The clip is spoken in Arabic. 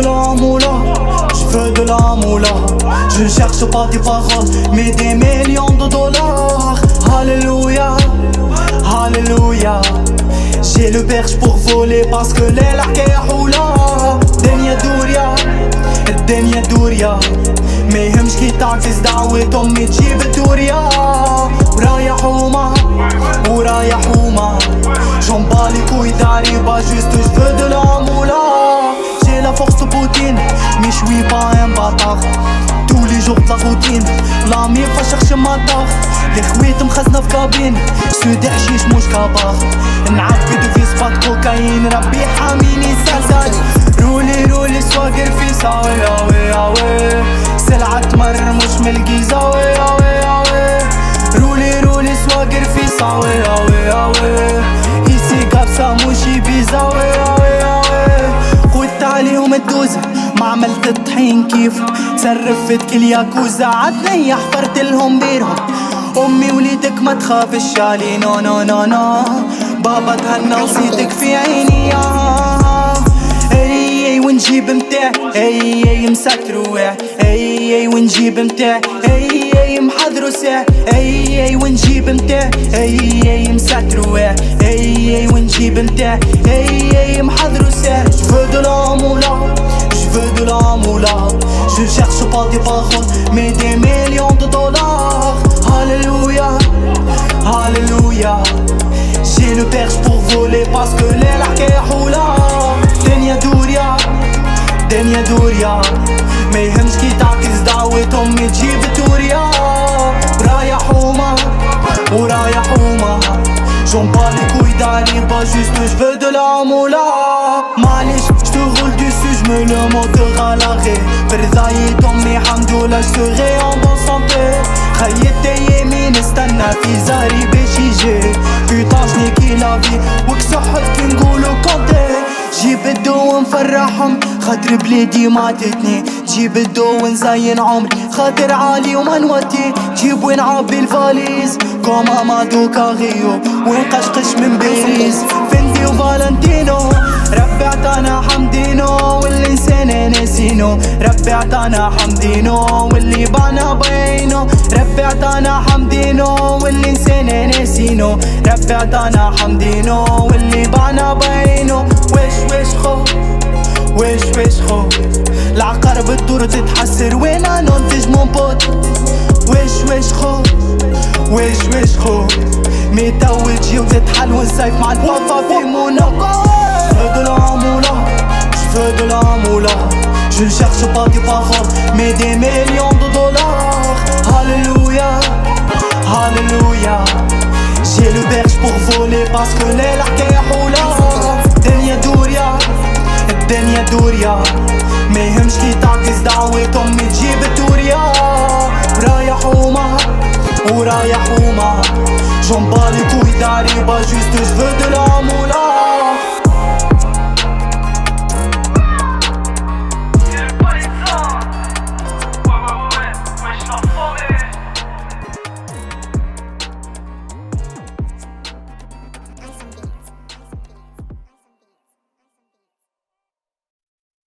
la moula, je veux de la moula. Je cherche pas des paroles, mais des millions de dollars. Alléluia, alléluia. J'ai le perche pour voler parce que ليلة حكاية حولة. الدنيا دوريا الدنيا دوريا، ما يهمش كي تعكس دعوة أمي تجيب الدوريا. ورايا حومة ورايا حومة، j'en bats les couilles d'Ariba, juste je veux de la moula. J'ai la force de Poutine, mais je suis pas un bâtard. Tous les jours de la routine، l'ami va chercher ma tare. Les خويت مخزنة في كابين، سودي حشيش مش كبار. نعبد في سبات كوكايين، ربي حاميني سلسال. رولي رولي سواقر في ساوي اوي اوي، سلعة تمرر مش من الجيزة اوي اوي اوي. رولي رولي سواقر في ساوي اوي اوي، ايسي كابسة موشي بيزا اوي اوي اوي. قلت عليهم الدوزة ما عملت الطحين كيف صرفت كل ياكوزا، عالثنية حفرت لهم بيرهم. امي وليدك ما تخافش علي، نو نو نو نو. بابا تهنى وصيتك في عيني. اي ونجيب متاع اي مسكر واع، اي ونجيب متاع اي محضرو ساع، اي ونجيب متاع اي مسكر واع، اي ونجيب متاع اي محضرو ساع. Je veux de la moula, je veux de la moula. Je cherche pas des paroles, mais des millions de dollars. Alléluia, alléluia. J'ai le perche pour voler parce que ليلة حكاية حولة. الدنيا دوريا الدنيا دوريا، ما يهمش كي تعكس دعوة أمي تجيب الدوريا. ورايا حومة ورايا حومة، j'en bats les couilles d'Ariba, juste je veux de la moula. معليش j'te roule dessus, j'me le moteur à l'arrêt. برضاية أمي حمدولله je serai en bonne santé. خيطت يمين استنى في زهري باش يجي. بيطان جنيكي لافي وكسحت كي نقولو كونتي. جيب الدو ونفرحهم خاطر بلادي ماتتني، جيب الدو ونزين عمري خاطر عالي وما نوتي. جيب ونعبي الفاليز كوما مادو كاغيو ونقشقش من باريس. فندي وفالنتينو ربي عطانا حمدينو، واللي نسينا ناسينو. ربي عطانا حمدينو واللي بانا بينو. ربي عطانا حمدينو واللي نسينا ناسينو. ربي عطانا حمدينو واللي بانا بينو. ويش خو ويش خو، العقارب الدور تتحسر وانا ننتج مون بوت. ويش خو ويش خو، ميتا وتجي وتتحل ونسيف مع البابا في موناكو. Je veux de la moula, je veux de la moula. Je ne cherche pas des paroles, mais des millions de dollars. Alléluia, alléluia. J'ai le berge pour voler parce que ليلة حكاية حولة. الدنيا دوريا الدنيا دوريا، ما يهمش كي تعكس دعوة أمي تجيب الدوريا. ورايا حومة ورايا حومة، j'en bats les couilles d'Ariba, juste je veux de la moula.